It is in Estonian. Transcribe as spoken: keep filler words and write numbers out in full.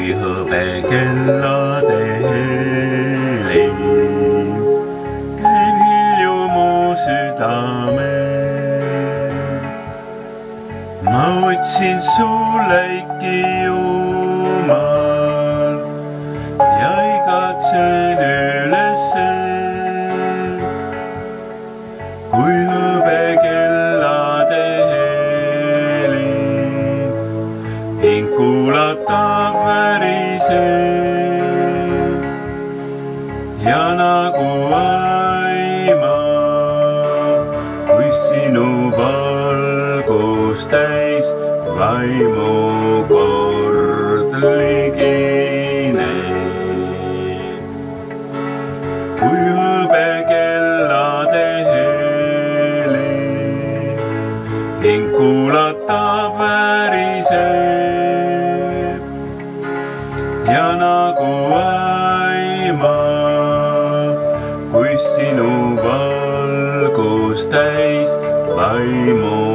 kui hõbekellade helin käib hilju mu südamel. Ma otsin sulle ikka jumal ja igatsen ülesse, kui hõbekellade helin hing kuulatab väriseb ja nagu aimab, kui sinu valgus täis vaimu kord ligineb. Kui hõbekellade helin hing kuulatab väriseb ja nagu aimab, kui sinu valgus täis vaimu